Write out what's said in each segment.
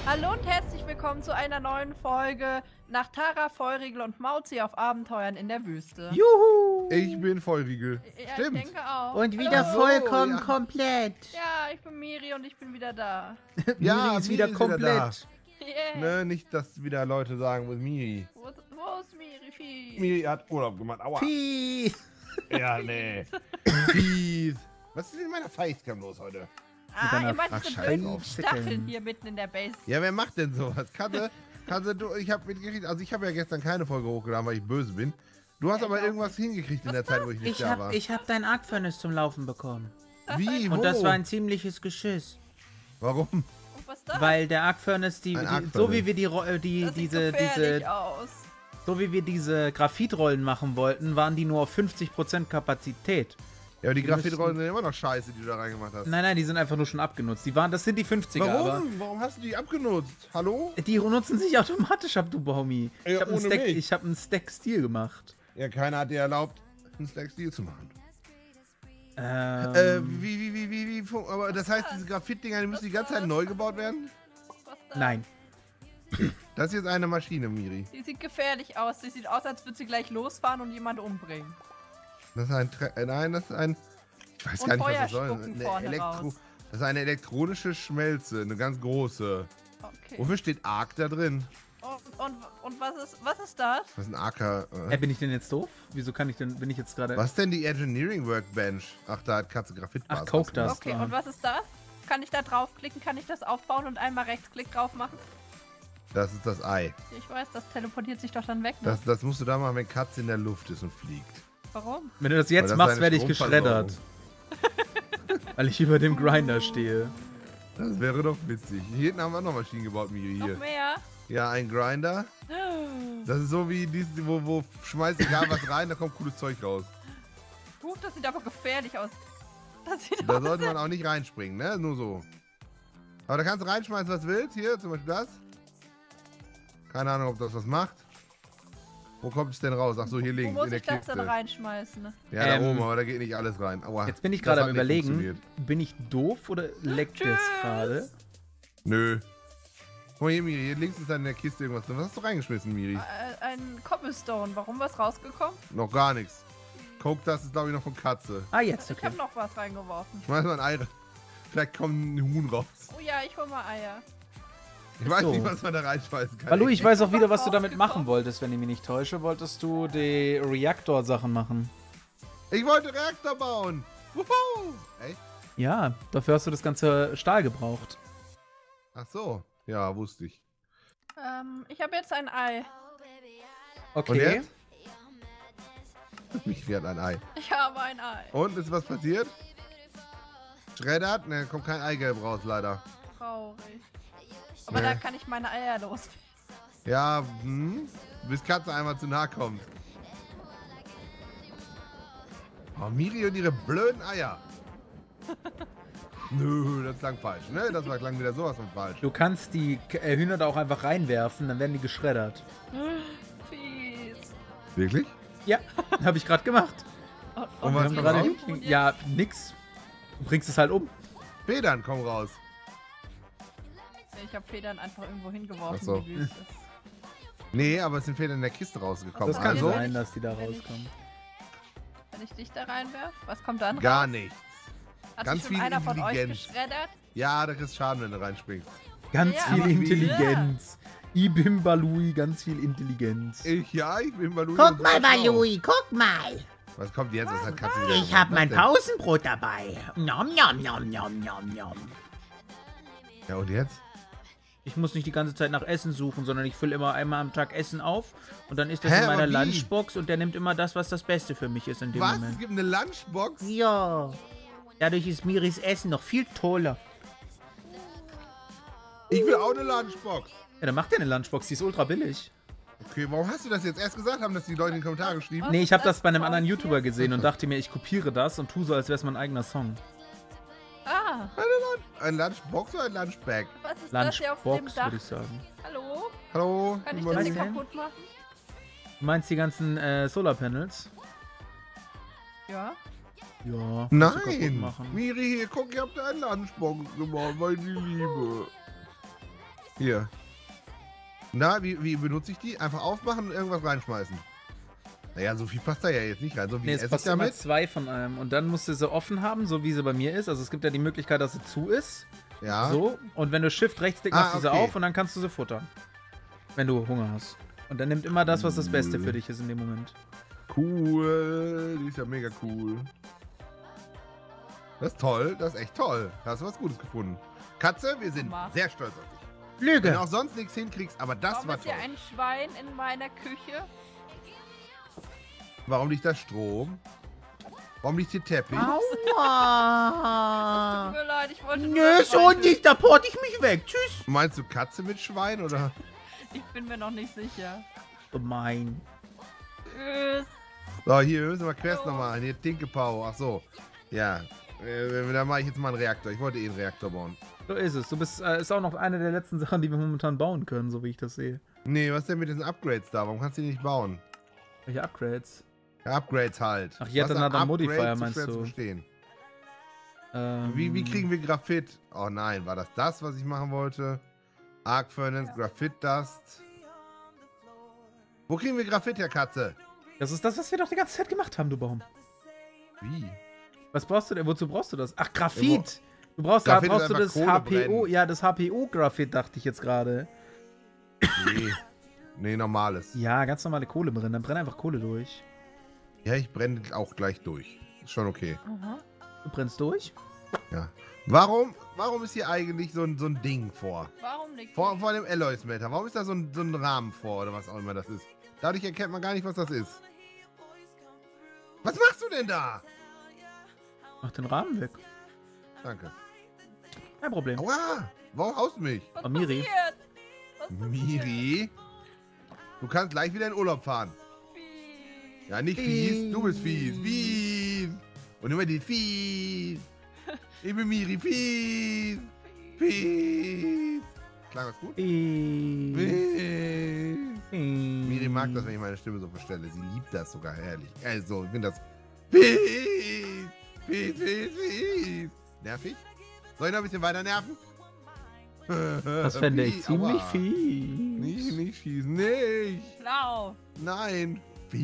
Hallo und herzlich willkommen zu einer neuen Folge nach Tara, Feurigel und Mauzi auf Abenteuern in der Wüste. Juhu! Ich bin Feurigel. Ja, Stimmt. ich denke auch. Und wieder Hallo. vollkommen ja. komplett. Ja, ich bin Miri und ich bin wieder da. Ja, Miri ist wieder Miri ist wieder komplett. Yeah. Ne, nicht, dass wieder Leute sagen, wo ist Miri? Wo ist Miri? Vieh. Miri hat Urlaub gemacht. Aua. Piep. Ja, nee. Fies. Was ist denn mit meiner Facecam los heute? Ah, ihr meint Ach, diese scheiß blöden drauf. Stacheln hier mitten in der Base. Ja, wer macht denn sowas? Katze, du, ich habe mitgekriegt, also ich habe ja gestern keine Folge hochgeladen, weil ich böse bin. Du hast Ja, aber ich irgendwas hingekriegt in der Zeit, wo ich nicht da war. Ich hab dein Arc Furnace zum Laufen bekommen. Wie? Wo? Und das war ein ziemliches Geschiss. Warum? Und was da? Weil der Arc Furnace, Ein Arc so wie Furnace. wir das sieht gefährlich aus. so wie wir diese Graphitrollen machen wollten, waren die nur auf 50% Kapazität. Ja, aber die Wir Graphitrollen sind immer noch scheiße, die du da reingemacht hast. Nein, die sind einfach nur schon abgenutzt. Das sind die 50er, aber Warum? Warum hast du die abgenutzt? Hallo? die nutzen sich automatisch ab, du Baumi. Ja, ohne mich. Ich habe einen Stack Steel gemacht. Ja, keiner hat dir erlaubt, einen Stack Steel zu machen. Aber das heißt, diese Graphit-Dinger, die müssen die ganze Zeit neu gebaut werden? Was da? Nein. Das ist jetzt eine Maschine, Miri. Die sieht gefährlich aus. Die sieht aus, als würde sie gleich losfahren und jemand umbringen. Das ist ein nein, das ist ein... Ich weiß Und gar nicht, was Feuer das soll. spucken vorne raus. Das ist eine elektronische Schmelze, eine ganz große. Okay. Wofür steht Arc da drin? Und was ist das? Was ist ein Arc? Bin ich denn jetzt doof? Wieso bin ich jetzt gerade... Was ist denn die Engineering Workbench? Ach, da hat Katze Graphitbasis. Ach, Coke das. Okay, klar. und was ist das? Kann ich da draufklicken? Kann ich das aufbauen und einmal Rechtsklick drauf machen? Das ist das Ei. Ich weiß, das teleportiert sich doch dann weg, ne? Das musst du da machen, wenn Katze in der Luft ist und fliegt. Warum? Wenn du das Weil jetzt das machst, eine werde ich Stromversorgung. geschreddert. Weil ich über dem Grinder stehe. Das wäre doch witzig. Hier hinten haben wir noch Maschinen gebaut, Miri. Hier. Noch mehr? Ja, ein Grinder. Das ist so wie dieses, wo schmeißt egal was rein, da kommt cooles Zeug raus. Das sieht aber gefährlich aus. Das sieht Da aus. sollte man auch nicht reinspringen, ne? Nur so. Aber da kannst du reinschmeißen, was du willst. Hier, zum Beispiel das. Keine Ahnung, ob das was macht. Wo kommt es denn raus? Ach so, hier Wo links, muss in der ich das Kiste. dann reinschmeißen? Ne? Ja, da oben, aber da geht nicht alles rein. Aua. Jetzt bin ich Das gerade hat am nicht Überlegen, funktioniert. bin ich doof oder leckt es gerade? Nö. Guck mal hier, Miri, hier links ist in der Kiste irgendwas drin. Was hast du reingeschmissen, Miri? Ein Cobblestone. Warum was rausgekommen? Noch gar nichts. Coke, das ist glaube ich noch von Katze. Ah, jetzt, Ich okay. habe noch was reingeworfen. Schmeiß mal ein Ei rein. Vielleicht kommt ein Huhn raus. Oh ja, ich hol mal Eier. Ich weiß So. nicht, was man da reinschmeißen kann. Hallo, ich weiß auch wieder, was du Was damit machen rausgekommen? wolltest, wenn ich mich nicht täusche. Wolltest du die Reaktor-Sachen machen? Ich wollte Reaktor bauen. Wuhu. Echt? Ja, dafür hast du das ganze Stahl gebraucht. Ach so. Ja, wusste ich. Ich habe jetzt ein Ei. Und Okay. jetzt? Mich wird ein Ei. Ich habe ein Ei. Und, ist was passiert? Schreddert? Ne, kommt kein Eigelb raus, leider. Traurig. Aber Nee. da kann ich meine Eier los. Ja, bis Katze einmal zu nahe kommt. Oh, Miri und ihre blöden Eier. Nö, das klang falsch, ne? Das klang wieder sowas von falsch. Du kannst die Hühner da auch einfach reinwerfen, dann werden die geschreddert. Fies. Wirklich? Ja, habe ich gerade gemacht. Und Wir was haben kommt gerade raus? ja, nix. Du bringst es halt um. Federn kommen raus. Ich habe Federn einfach irgendwo hingeworfen. Ach so. Die Wüste. Nee, aber es sind Federn in der Kiste rausgekommen. Das kann Also sein, dass die da wenn ich- rauskommen. Wenn ich dich da reinwerfe, was kommt dann gar raus? nichts. Hat ganz sich schon viel einer von euch Intelligenz. geschreddert? Ja, da kriegst du Schaden, wenn du reinspringst. Ganz Ja, viel aber- Intelligenz. Ibim Balui, ganz viel Intelligenz. Ich bin Balui. Guck mal, Balui, guck mal. Was kommt jetzt? Was hat Katze wieder Ich gemacht? hab mein Was denn? Pausenbrot dabei. Nom, nom, nom, nom, nom, nom. Ja, und jetzt? Ich muss nicht die ganze Zeit nach Essen suchen, sondern ich fülle immer einmal am Tag Essen auf und dann ist das Hä, in meiner aber wie? Lunchbox und der nimmt immer das, was das Beste für mich ist in dem Was? Es Moment. gibt eine Lunchbox? Ja. Dadurch ist Miris Essen noch viel toller. Ich will auch eine Lunchbox. Ja, dann macht der eine Lunchbox, die ist ultra billig. Okay, warum hast du das jetzt erst gesagt? Haben das die Leute in die Kommentare geschrieben? Nee, ich habe das bei einem anderen Aus YouTuber hier? gesehen und dachte mir, ich kopiere das und tue so, als wäre es mein eigener Song. Ah, Ein Lunchbox oder ein Lunchbag? was ist das hier auf dem Lunchbox, Dach? würde ich sagen. Hallo? Hallo? Kann ich Was das ist hier denn? kaputt machen? Du meinst die ganzen Solarpanels? Ja. Ja. kannst du kaputt Nein! machen. Miri, hier, guck, ihr habt eine Lunchbox gemacht, weil ich die liebe. Hier. Na, wie benutze ich die? Einfach aufmachen und irgendwas reinschmeißen. Naja, so viel passt da ja jetzt nicht rein. So wie Nee, es esse ich passt immer damit? 2 von einem. Und dann musst du sie offen haben, so wie sie bei mir ist. Also es gibt ja die Möglichkeit, dass sie zu ist. Ja. So. Und wenn du Shift Rechtsklick machst, du sie okay. auf und dann kannst du sie futtern. Wenn du Hunger hast. Und dann nimmt immer das, was das Beste für dich ist in dem Moment. Cool. Die ist ja mega cool. Das ist toll. Das ist echt toll. Da hast du was Gutes gefunden. Katze, wir sind Mama. sehr stolz auf dich. Wenn Lüge! du auch sonst nichts hinkriegst, aber das Warum war ist toll. hier ein Schwein in meiner Küche? Warum liegt da Strom? Warum liegt hier Teppich? Tut Aua. mir leid, ich wollte nur Nö, das so Schwein nicht, da port ich mich weg. Tschüss. Meinst du Katze mit Schwein oder? Ich bin mir noch nicht sicher. Gemein. Tschüss. So, hier, wir müssen mal Quest nochmal. Hier, Tinkepau. Ach so. Ja. Da mache ich jetzt mal einen Reaktor. Ich wollte eh einen Reaktor bauen. So ist es. Du bist, ist auch noch eine der letzten Sachen, die wir momentan bauen können, so wie ich das sehe. Nee, was ist denn mit diesen Upgrades da? Warum kannst du die nicht bauen? Welche Upgrades? Ja, Upgrades halt. Ach, hier hat Was er an dann Upgrades Modifier, so meinst schwer du? zu verstehen? Wie Wie kriegen wir Graphit? Oh nein, war das, was ich machen wollte? Arc Furnace, Graphit Dust. Wo kriegen wir Graphit her, Katze? Das ist das, was wir doch die ganze Zeit gemacht haben, du Baum. Wie? Was brauchst du denn? Wozu brauchst du das? Ach, Graphit! Du brauchst, Graphit brauchst du ist das einfach Kohle HPO, brennen. ja, das HPO-Graphit, dachte ich jetzt gerade. Nee. Nee, normales. Ja, ganz normale Kohle brennen, dann brenn einfach Kohle durch. Ja, ich brenne auch gleich durch. Ist schon okay. Mhm. Du brennst durch? Ja. Warum ist hier eigentlich so ein Ding vor? Warum nicht? Vor dem Alloy Smelter. Warum ist da so ein Rahmen vor oder was auch immer das ist? Dadurch erkennt man gar nicht, was das ist. Was machst du denn da? Mach den Rahmen weg. Danke. Kein Problem. Aua! Warum haust du mich? Was Oh, Miri. passiert? Was passiert? Miri? Du kannst gleich wieder in Urlaub fahren. Fies. Ja, nicht fies. Du bist fies. Fies. Und immer die fies. Ich bin Miri. Fies. Fies. Klang das gut? Fies. Miri mag das, wenn ich meine Stimme so verstelle. Sie liebt das sogar, herrlich. Also, ich finde das fies. Fies, fies, fies. Nervig? Soll ich noch ein bisschen weiter nerven? Das fände ich ziemlich Aua. fies. Nicht schießen. Nicht. Blau. Nein.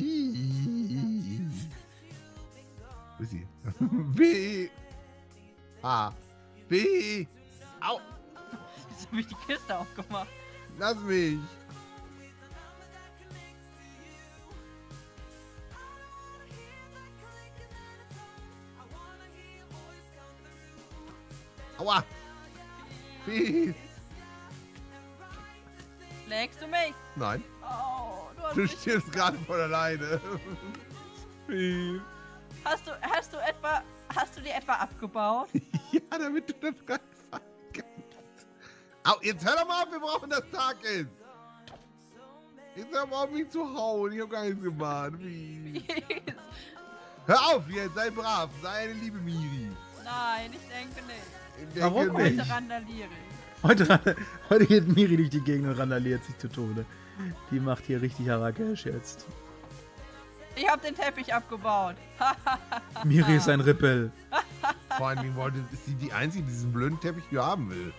Fies. Wo ist sie? B. A. B. Au. Jetzt habe ich die Kiste aufgemacht. Lass mich. Aua. Fies. Schlägst du mich? Nein. Oh, du hast Du mich... stirbst gerade von alleine. Fies. Hast du die etwa abgebaut? Ja, damit du das reinfahren kannst. Au, jetzt hör doch mal auf, wir brauchen, dass Tag ist. Jetzt hör mal auf, mich zu hauen. Ich hab gar nichts gemacht. Fies. Fies. Hör auf jetzt, sei brav. Sei eine liebe Miri. Nein, ich denke nicht. Ich denke Warum nicht. nicht? Heute randaliere ich. Heute geht Miri durch die Gegend und randaliert sich zu Tode. Die macht hier richtig Harakesh jetzt. Ich habe den Teppich abgebaut. Miri ist ein Rippel. Vor allem ist sie die Einzige, die diesen blöden Teppich hier haben will.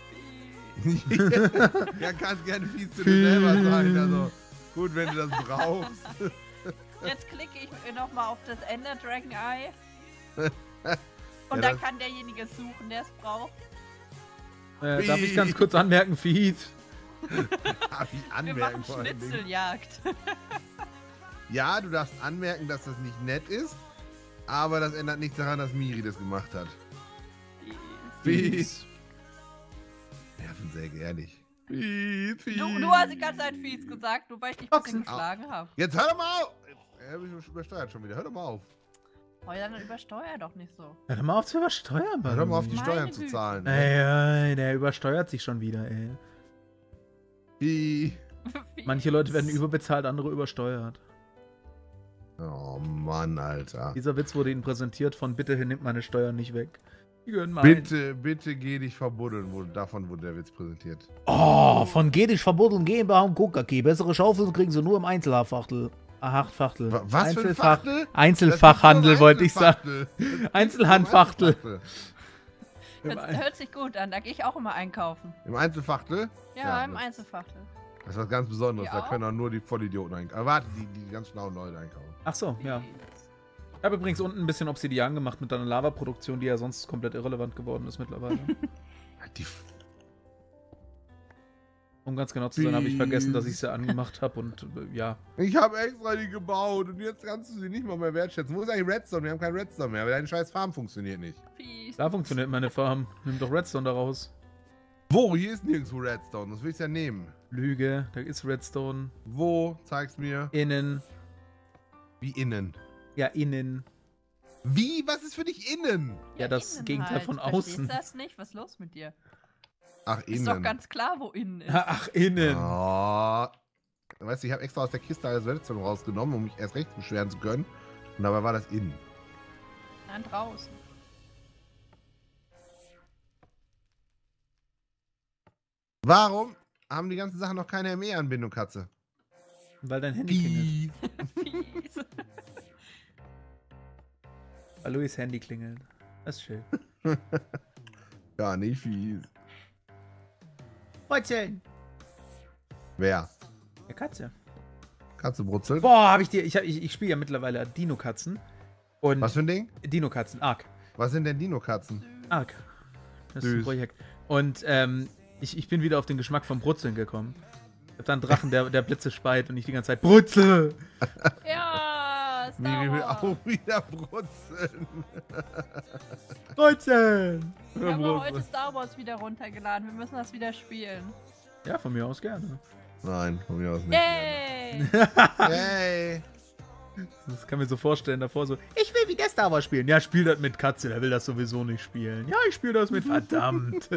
Ja, kannst gerne fies zu dir selber sein. Also, gut, wenn du das brauchst. Jetzt klicke ich nochmal auf das Ender Dragon Eye. Und Ja, dann kann derjenige suchen, der es braucht. Darf ich ganz kurz anmerken, Fies? Darf ich Wir anmerken machen vor allen Dingen. Schnitzeljagd. Ja, du darfst anmerken, dass das nicht nett ist. Aber das ändert nichts daran, dass Miri das gemacht hat. Fies. Nervensäge, ehrlich. Fies. Du hast die ganze Zeit fies gesagt, nur weil ich dich ein bisschen Ochsen. geschlagen habe. Jetzt hör doch mal auf! Jetzt hab ich mich übersteuert schon wieder. Hör doch mal auf. Oh, dann übersteuer doch nicht so. Hör doch mal auf zu übersteuern, Hör doch mal auf, die Meine Steuern zu Güte. zahlen. Ey, der übersteuert sich schon wieder, ey. Fies. Manche Leute werden überbezahlt, andere übersteuert. Oh Mann, Alter. Dieser Witz wurde Ihnen präsentiert von Bitte nimmt meine Steuern nicht weg. Die gehören meinen. Bitte geh dich verbuddeln. Davon wurde der Witz präsentiert. Oh, von Gedisch verbuddeln GmbH und KKG. Bessere Schaufeln kriegen sie nur im Einzelfachtel. Achtfachtel. Was für ein Fachtel? Einzelfachhandel Das ist wollte ich sagen. Einzelfachtel. Einzelhandfachtel. Hört sich gut an, da gehe ich auch immer einkaufen. Im Einzelfachtel? Ja, im Einzelfachtel. Das ist was ganz Besonderes. Ja, Da auch? können auch nur die Vollidioten einkaufen. Aber warte, die ganz schlauen Leute einkaufen. Ach so, ja. Ich habe übrigens unten ein bisschen Obsidian gemacht mit einer Lava-Produktion, die ja sonst komplett irrelevant geworden ist mittlerweile. Die Um ganz genau zu sein, habe ich vergessen, dass ich sie angemacht habe und ja. Ich habe extra die gebaut und jetzt kannst du sie nicht mal mehr wertschätzen. Wo ist eigentlich Redstone? Wir haben keinen Redstone mehr, weil deine scheiß Farm funktioniert nicht. Fies. Da funktioniert meine Farm. Nimm doch Redstone da raus. Wo? Hier ist nirgendwo Redstone. Das will ich ja nehmen. Lüge, da ist Redstone. Wo? Zeig's mir. Innen. Wie innen? Ja, innen. Wie? Was ist für dich innen? Ja, das innen Gegenteil halt. von Verstehst außen. du das nicht? Was ist los mit dir? Ach, Ist doch innen. ganz klar, wo innen ist. Ach, innen. Oh. Weißt du, ich habe extra aus der Kiste alles Redstone rausgenommen, um mich erst recht beschweren zu können. Und dabei war das innen. Nein, draußen. Warum haben die ganzen Sachen noch keine ME-Anbindung, Katze? Weil dein Handy klingelt. Fies. Weil Louis Handy klingelt. Das ist schön. Ja, nicht fies. Brutzeln. Wer? Ja, Katze. Katze brutzeln? Boah, hab ich dir. Ich spiele ja mittlerweile Dino-Katzen. Und Was für ein Ding? Dino-Katzen, Ark. Was sind denn Dino-Katzen? Ark. Das ist ein Süß. Projekt. Und ich bin wieder auf den Geschmack vom Brutzeln gekommen. Ich hab da einen Drachen, der Blitze speit und ich die ganze Zeit Brutzel! Ja, Miri will Star auch wieder brutzeln. Brutzeln! Ich habe heute Star Wars wieder runtergeladen. Wir müssen das wieder spielen. Ja, von mir aus gerne. Nein, von mir aus nicht. Yay! Yay! Das kann mir so vorstellen, davor so, ich will wieder Star Wars spielen. Ja, spiel das mit Katze, der will das sowieso nicht spielen. Ja, ich spiele das mit, verdammt.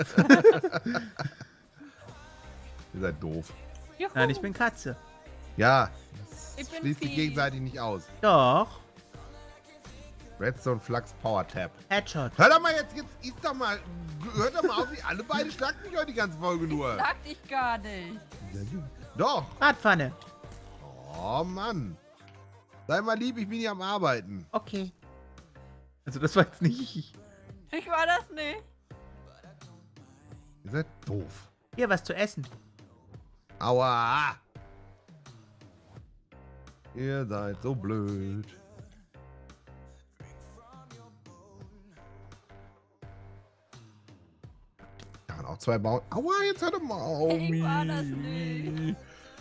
Ihr seid doof. Juhu. Nein, ich bin Katze. Ja, Ich das bin schließt sich Vieh. gegenseitig nicht aus. Doch. Redstone Flux Power Tap. Headshot. Hör doch mal jetzt ist doch mal, hört doch mal auf, wie alle beide schlagt mich heute die ganze Folge nur. Sag dich gar nicht. Doch. Bratpfanne. Oh Mann. Sei mal lieb, ich bin hier am Arbeiten. Okay. Also das war jetzt nicht ich. Ich war das nicht. Ihr seid doof. Hier, was zu essen. Aua. Ihr seid so blöd. Da waren auch zwei bauen. Aua, jetzt hat er mal auf Ich war das mich. nicht.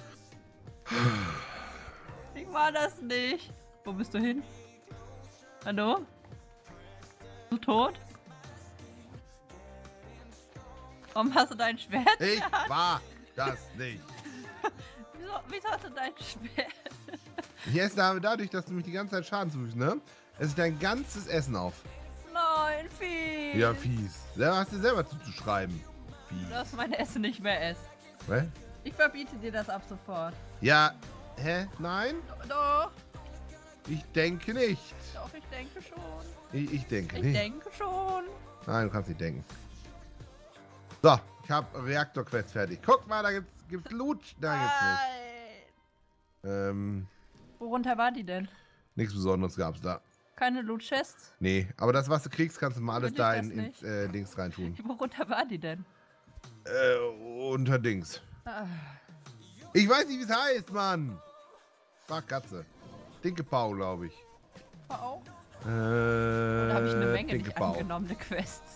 Ich war das nicht. Wo bist du hin? Hallo? Bist du tot? Warum hast du dein Schwert? Ich war das nicht. Wieso hast du dein Schwert? Ich esse dadurch, dass du mich die ganze Zeit Schaden zufügst, ne? Esse ich dein ganzes Essen auf. Nein, fies. Ja, fies. Selber hast du selber zuzuschreiben. Du Fies. darfst mein Essen nicht mehr essen. Was? Ich verbiete dir das ab sofort. Ja, hä? Nein? Doch, Ich denke nicht. doch, ich denke schon. Ich denke Ich nicht. denke schon. Nein, du kannst nicht denken. So, ich habe Reaktor-Quest fertig. Guck mal, da gibt's Loot. Da gibt's Nein. nicht. Worunter war die denn? Nichts Besonderes gab's da. Keine Loot-Chests? Nee, aber das, was du kriegst, kannst du mal alles Will ich da das ins Dings reintun. Worunter war die denn? Unter Dings. Ah, Ich weiß nicht, wie es heißt, Mann. Frag Katze. Dinkepau, glaube ich. war auch. Da habe ich eine Menge nicht Dinkepau. angenommene Quests.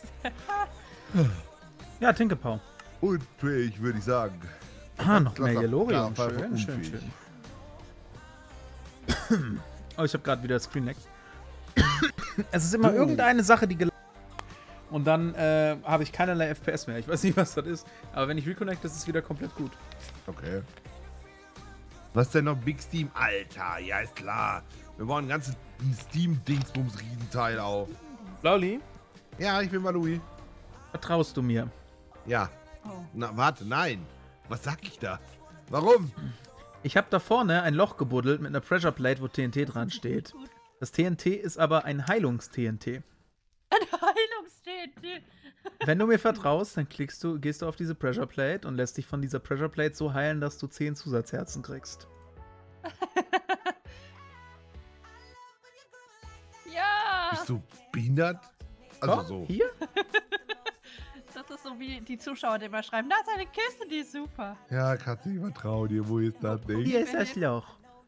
Ja, Tinkepau. Unfähig, würde ich sagen. Ah, noch Klasse- mehr Yellorium. Klasse- Schön, schön, unfähig. schön. Oh, ich habe gerade wieder Screen Next. Es ist immer Du. irgendeine Sache, die und dann habe ich keinerlei FPS mehr. Ich weiß nicht, was das ist. Aber wenn ich reconnect, ist es wieder komplett gut. Okay. Was denn noch Big Steam? Alter, ja, ist klar. Wir bauen einen ganzen Steam-Dingsbums-Riesenteil auf. Lauli, Ja, ich bin mal Louis. vertraust du mir? Ja. Oh. Na, warte, nein. Was sag ich da? Warum? Ich habe da vorne ein Loch gebuddelt mit einer Pressure Plate, wo TNT dran steht. Das TNT ist aber ein Heilungs-TNT. Ein Heilungstätig. Wenn du mir vertraust, dann gehst du auf diese Pressure Plate und lässt dich von dieser Pressure Plate so heilen, dass du 10 Zusatzherzen kriegst. Ja. Bist du behindert? Also Doch, so. Hier? ist so wie die Zuschauer, die immer schreiben, da ist eine Kiste, die ist super. Ja, Katze, ich vertraue dir. Wo ist das nicht? Hier ist das Loch.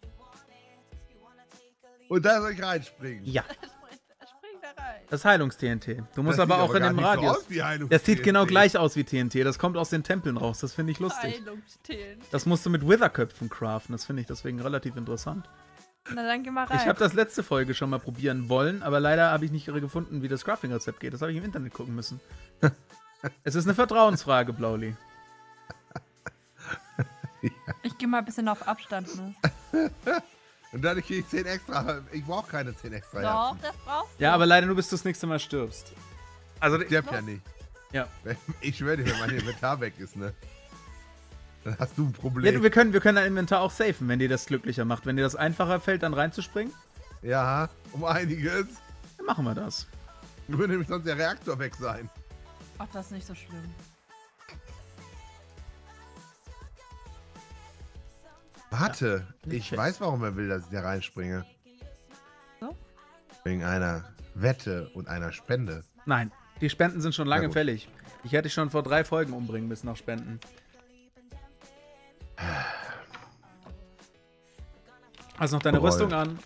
Und da soll ich reinspringen. Ja, Spring da rein. Das Heilungs-TNT. Du musst Das aber sieht auch in gar dem nicht so Radius. aus wie Heilungs- Das sieht genau TNT. gleich aus wie TNT. Das kommt aus den Tempeln raus. Das finde ich lustig. Heilungstee. Das musst du mit Witherköpfen craften. Das finde ich deswegen relativ interessant. Na dann geh mal rein. Ich habe das letzte Folge schon mal probieren wollen, aber leider habe ich nicht gefunden, wie das Crafting-Rezept geht. Das habe ich im Internet gucken müssen. Es ist eine Vertrauensfrage, Blauli. Ich gehe mal ein bisschen auf Abstand, ne? Und dadurch kriege ich 10 extra. Ich brauche keine 10 extra Doch, Herzen. das brauchst du. Ja, aber leider nur bis du das nächste Mal stirbst. Also, Ich sterb ja nicht. ja. Ich schwöre dir, wenn mein Inventar weg ist, ne? Dann hast du ein Ja, Problem. du, wir können dein Inventar auch safen, wenn dir das glücklicher macht. Wenn dir das einfacher fällt, dann reinzuspringen, Ja, um einiges. dann machen wir das. Würde nämlich sonst der Reaktor weg sein. Ach, das ist nicht so schlimm. Warte, nicht ich fest. weiß, warum er will, dass ich da reinspringe. So? Wegen einer Wette und einer Spende. Nein, die Spenden sind schon lange Na gut. fällig. Ich hätte dich schon vor 3 Folgen umbringen müssen nach Spenden. Hast noch deine Bereue. Rüstung an?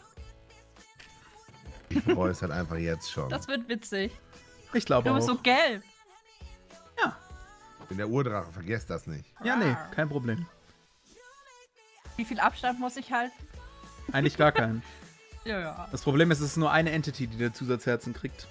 Ich bereue es halt einfach jetzt schon. Das wird witzig. Ich glaube Du auch. bist so gelb. Ich bin der Urdrache, vergesst das nicht. Ja, nee, kein Problem. Wie viel Abstand muss ich halten? Eigentlich gar keinen. Ja, ja. Das Problem ist, es ist nur eine Entity, die der Zusatzherzen kriegt.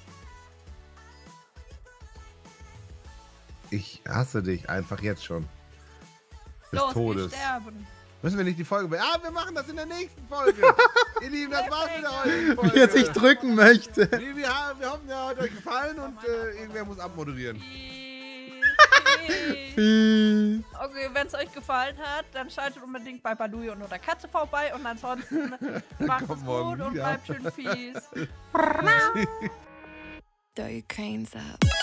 Ich hasse dich einfach jetzt schon. Des Los, Todes. wir sterben. Müssen wir nicht die Folge wir machen das in der nächsten Folge. Ihr Lieben, das war's mit der heutigen Folge. Wie er sich drücken möchte. Wir hoffen, ja, hat euch gefallen und irgendwer muss abmoderieren. Okay, wenn es euch gefallen hat, dann schaltet unbedingt bei Balui und oder Katze vorbei und ansonsten macht es Kommt morgen gut und wieder. bleibt schön fies. Throw your canes up.